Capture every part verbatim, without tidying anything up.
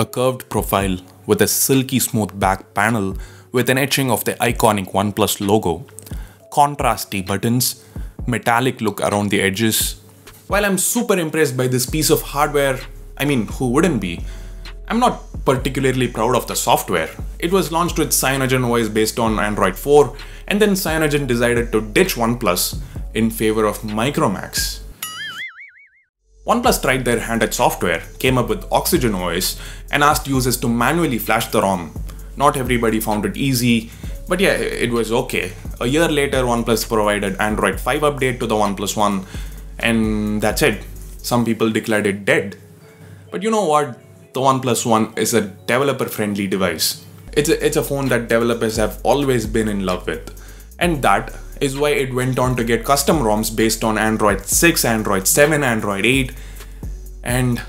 A curved profile with a silky smooth back panel with an etching of the iconic OnePlus logo, contrasty buttons, metallic look around the edges. While I'm super impressed by this piece of hardware, I mean, who wouldn't be? I'm not particularly proud of the software. It was launched with CyanogenOS based on Android four, and then Cyanogen decided to ditch OnePlus in favor of Micromax. OnePlus tried their hand at software, came up with OxygenOS, and asked users to manually flash the ROM. Not everybody found it easy, but yeah, it was okay. A year later, OnePlus provided Android five update to the OnePlus One, and that's it. Some people declared it dead. But you know what? The OnePlus One is a developer-friendly device. It's a, it's a phone that developers have always been in love with. And that is why it went on to get custom ROMs based on Android six, Android seven, Android eight, and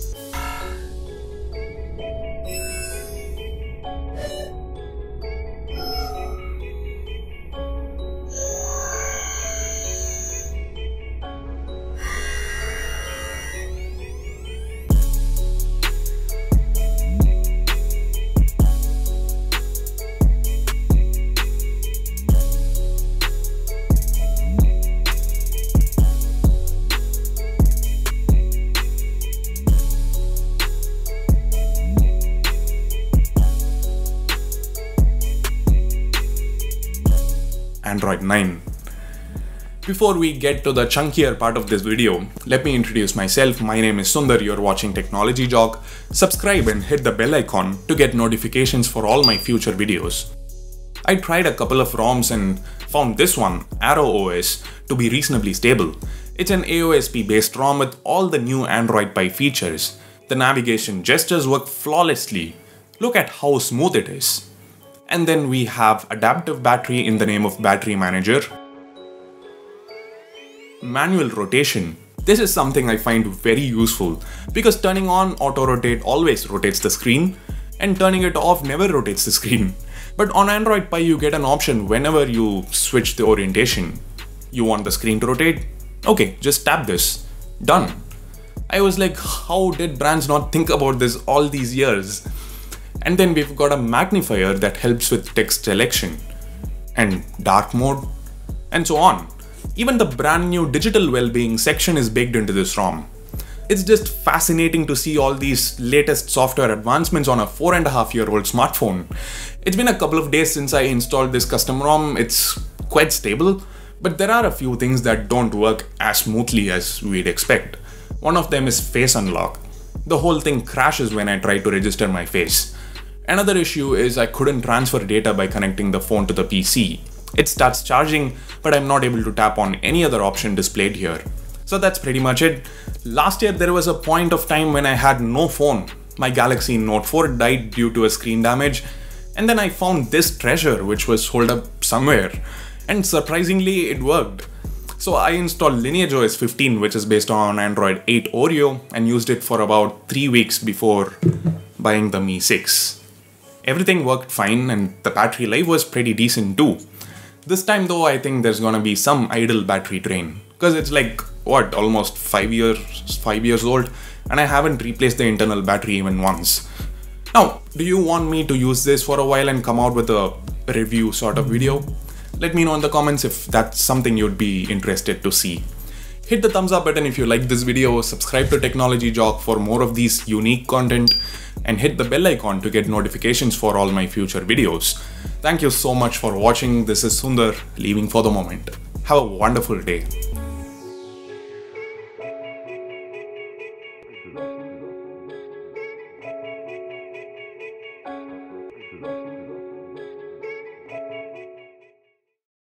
Android nine. Before we get to the chunkier part of this video, let me introduce myself. My name is Sundar, you're watching Technology Jock. Subscribe and hit the bell icon to get notifications for all my future videos. I tried a couple of ROMs and found this one, Arrow O S, to be reasonably stable. It's an A O S P based ROM with all the new Android Pie features. The navigation gestures work flawlessly. Look at how smooth it is. And then we have adaptive battery in the name of battery manager. Manual rotation. This is something I find very useful because turning on auto rotate always rotates the screen and turning it off never rotates the screen. But on Android Pie you get an option whenever you switch the orientation. You want the screen to rotate? Okay, just tap this. Done. I was like, how did brands not think about this all these years? And then we've got a magnifier that helps with text selection and dark mode and so on. Even the brand new digital well-being section is baked into this ROM. It's just fascinating to see all these latest software advancements on a four and a half year old smartphone. It's been a couple of days since I installed this custom ROM. It's quite stable, but there are a few things that don't work as smoothly as we'd expect. One of them is face unlock. The whole thing crashes when I try to register my face. Another issue is I couldn't transfer data by connecting the phone to the P C. It starts charging, but I'm not able to tap on any other option displayed here. So that's pretty much it. Last year there was a point of time when I had no phone. My Galaxy Note four died due to a screen damage, and then I found this treasure which was holed up somewhere, and surprisingly it worked. So I installed LineageOS fifteen, which is based on Android eight Oreo, and used it for about three weeks before buying the Mi six. Everything worked fine and the battery life was pretty decent too. This time though, I think there's gonna be some idle battery drain, because it's like, what, almost five years, five years old, and I haven't replaced the internal battery even once. Now, do you want me to use this for a while and come out with a review sort of video? Let me know in the comments if that's something you'd be interested to see. Hit the thumbs up button if you like this video, subscribe to Technology Jock for more of these unique content, and hit the bell icon to get notifications for all my future videos. Thank you so much for watching. This is Sundar, leaving for the moment. Have a wonderful day.